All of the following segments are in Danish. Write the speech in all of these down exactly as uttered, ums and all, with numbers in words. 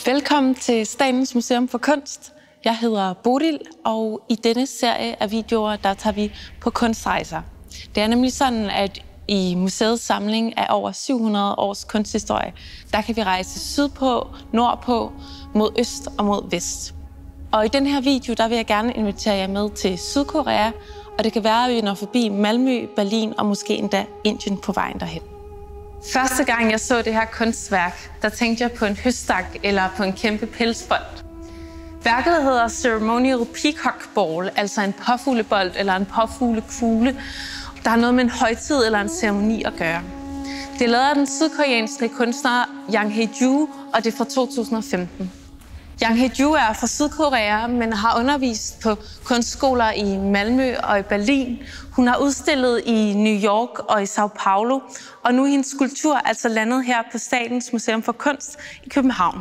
Velkommen til Statens Museum for Kunst. Jeg hedder Bodil, og i denne serie af videoer, der tager vi på kunstrejser. Det er nemlig sådan, at i museets samling af over syv hundrede års kunsthistorie, der kan vi rejse sydpå, nordpå, mod øst og mod vest. Og i den her video, der vil jeg gerne invitere jer med til Sydkorea, og det kan være, at vi når forbi Malmø, Berlin og måske endda Indien på vejen derhen. Første gang jeg så det her kunstværk, der tænkte jeg på en høstak eller på en kæmpe pelsbold. Værket hedder Ceremonial Peacock Ball, altså en påfuglebold eller en påfuglekugle, der har noget med en højtid eller en ceremoni at gøre. Det er lavet af den sydkoreanske kunstner Yang Hae-ju, og det er fra to tusind og femten. Yang Hae-ju er fra Sydkorea, men har undervist på kunstskoler i Malmø og i Berlin. Hun har udstillet i New York og i Sao Paulo, og nu er hendes skulptur altså landet her på Statens Museum for Kunst i København.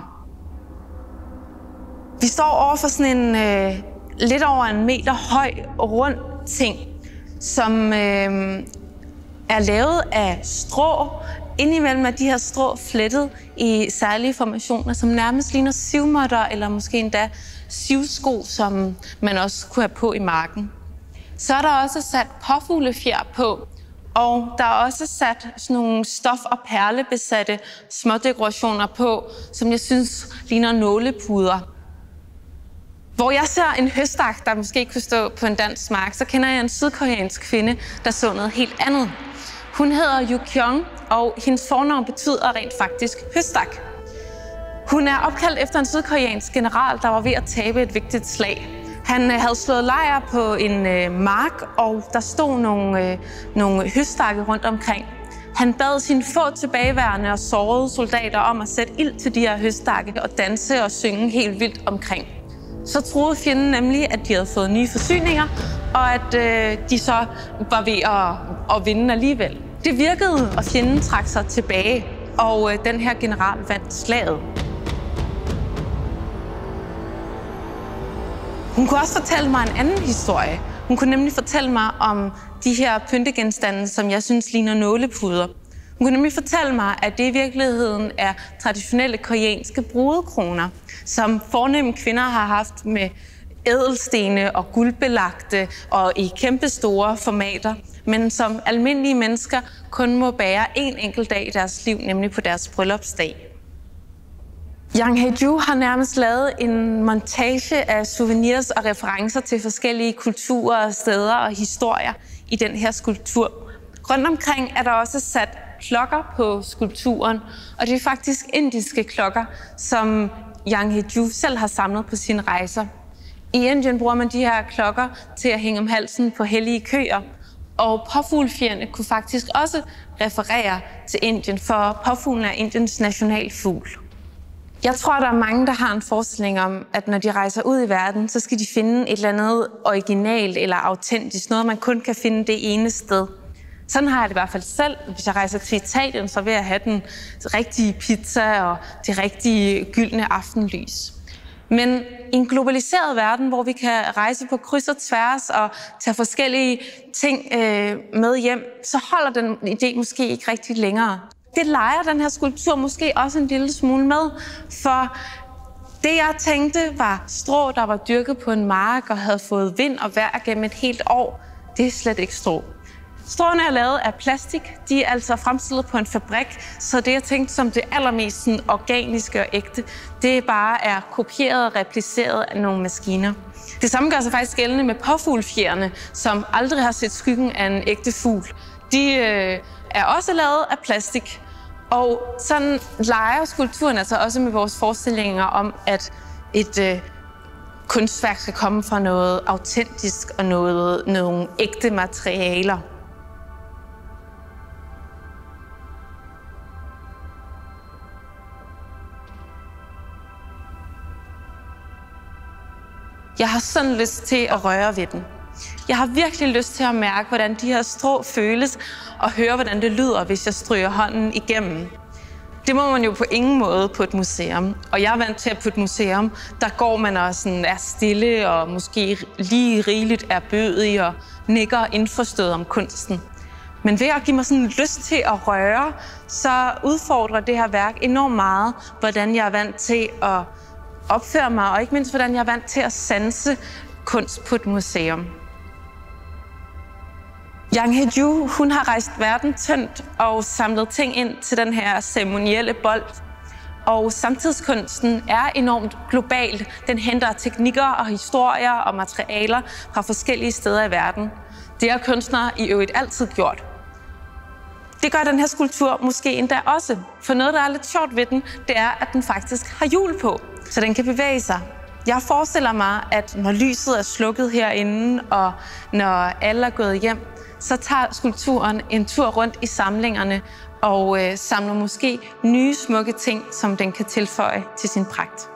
Vi står over for sådan en øh, lidt over en meter høj, rund ting, som øh, er lavet af strå. Indimellem er de her strå flettet i særlige formationer, som nærmest ligner sivmåtter eller måske endda sivsko, som man også kunne have på i marken. Så er der også sat påfuglefjer på, og der er også sat sådan nogle stof- og perlebesatte smådekorationer på, som jeg synes ligner nålepuder. Hvor jeg ser en høstak, der måske kunne stå på en dansk mark, så kender jeg en sydkoreansk kvinde, der så noget helt andet. Hun hedder Yu Kyung, og hendes fornavn betyder rent faktisk høstak. Hun er opkaldt efter en sydkoreansk general, der var ved at tabe et vigtigt slag. Han havde slået lejr på en øh, mark, og der stod nogle, øh, nogle høstakke rundt omkring. Han bad sine få tilbageværende og sårede soldater om at sætte ild til de her høstakke og danse og synge helt vildt omkring. Så troede fjenden nemlig, at de havde fået nye forsyninger, og at øh, de så var ved at, at vinde alligevel. Det virkede, og fjenden trak sig tilbage, og øh, den her general vandt slaget. Hun kunne også fortælle mig en anden historie. Hun kunne nemlig fortælle mig om de her pyntegenstande, som jeg synes ligner nålepuder. Hun kunne nemlig fortælle mig, at det i virkeligheden er traditionelle koreanske brudekroner, som fornemme kvinder har haft med ædelstene og guldbelagte og i kæmpestore formater, men som almindelige mennesker kun må bære en enkelt dag i deres liv, nemlig på deres bryllupsdag. Yang Hae-ju har nærmest lavet en montage af souvenirs og referencer til forskellige kulturer, steder og historier i den her skulptur. Rundt omkring er der også sat klokker på skulpturen, og det er faktisk indiske klokker, som Yang Hae-ju selv har samlet på sine rejser. I Indien bruger man de her klokker til at hænge om halsen på hellige køer, og påfuglefjerne kunne faktisk også referere til Indien, for påfuglen er Indiens nationalfugl. Jeg tror, der er mange, der har en forestilling om, at når de rejser ud i verden, så skal de finde et eller andet originalt eller autentisk, noget man kun kan finde det ene sted. Sådan har jeg det i hvert fald selv. Hvis jeg rejser til Italien, så vil jeg have den rigtige pizza og det rigtige gyldne aftenlys. Men i en globaliseret verden, hvor vi kan rejse på kryds og tværs og tage forskellige ting øh, med hjem, så holder den idé måske ikke rigtig længere. Det leger den her skulptur måske også en lille smule med, for det jeg tænkte var strå, der var dyrket på en mark og havde fået vind og vejr gennem et helt år, det er slet ikke strå. Stråene er lavet af plastik. De er altså fremstillet på en fabrik, så det jeg tænkte som det allermest sådan, organiske og ægte, det bare er kopieret og repliceret af nogle maskiner. Det samme gør sig faktisk gældende med påfuglefjerene, som aldrig har set skyggen af en ægte fugl. De øh, er også lavet af plastik. Og sådan leger skulpturen altså også med vores forestillinger om, at et øh, kunstværk skal komme fra noget autentisk og noget, nogle ægte materialer. Jeg har sådan lyst til at røre ved den. Jeg har virkelig lyst til at mærke, hvordan de her strå føles, og høre, hvordan det lyder, hvis jeg stryger hånden igennem. Det må man jo på ingen måde på et museum. Og jeg er vant til, at på et museum, der går man og sådan er stille, og måske lige rigeligt er bødig og nikker indforstået om kunsten. Men ved at give mig sådan lyst til at røre, så udfordrer det her værk enormt meget, hvordan jeg er vant til at opføre mig, og ikke mindst, hvordan jeg er vant til at sanse kunst på et museum. Yang He-ju, hun har rejst verden tyndt og samlet ting ind til den her ceremonielle bold. Og samtidskunsten er enormt global. Den henter teknikker og historier og materialer fra forskellige steder i verden. Det har kunstnere i øvrigt altid gjort. Det gør den her skulptur måske endda også. For noget, der er lidt sjovt ved den, det er, at den faktisk har hjul på, så den kan bevæge sig. Jeg forestiller mig, at når lyset er slukket herinde, og når alle er gået hjem, så tager skulpturen en tur rundt i samlingerne og øh, samler måske nye smukke ting, som den kan tilføje til sin pragt.